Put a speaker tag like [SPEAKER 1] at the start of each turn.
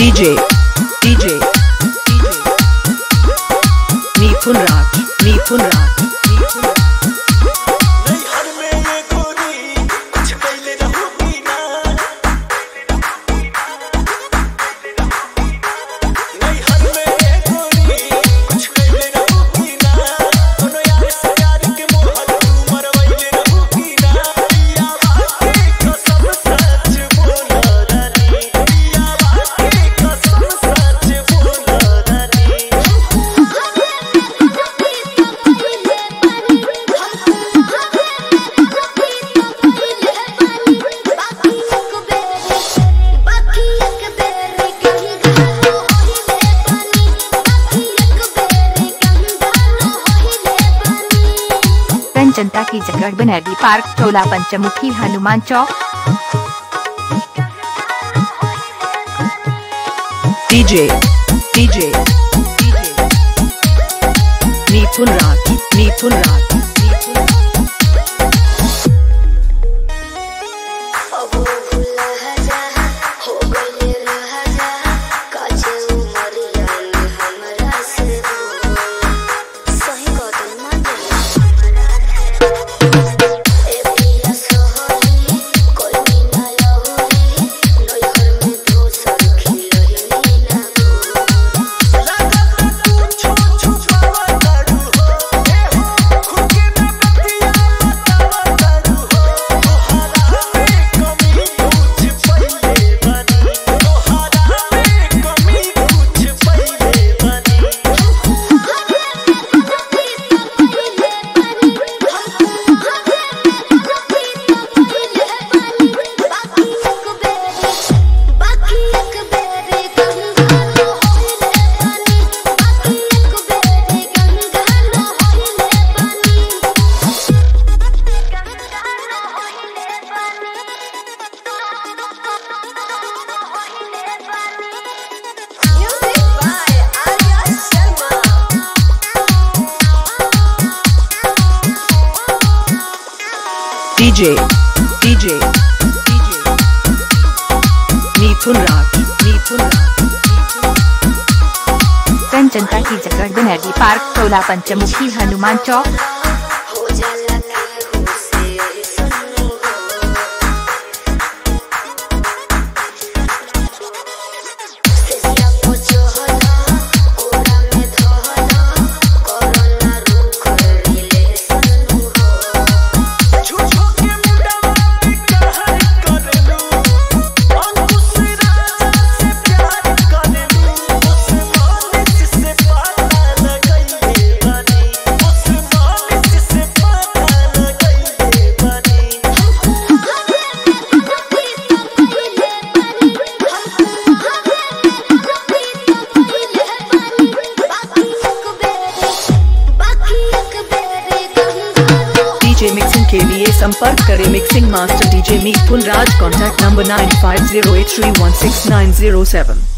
[SPEAKER 1] DJ Mithun Raj
[SPEAKER 2] जनता की जगह Banerjee park टोला पंचमुखी हनुमान चौक।
[SPEAKER 1] DJ Mithun Raj DJ Mithun Raj
[SPEAKER 2] जनता की जगह बनर्जी पार्क टोला पंचमुखी हनुमान चौक।
[SPEAKER 1] मिक्सिंग के लिए संपर्क करें mixing master DJ Mithun Raj. Contact number 9508316907।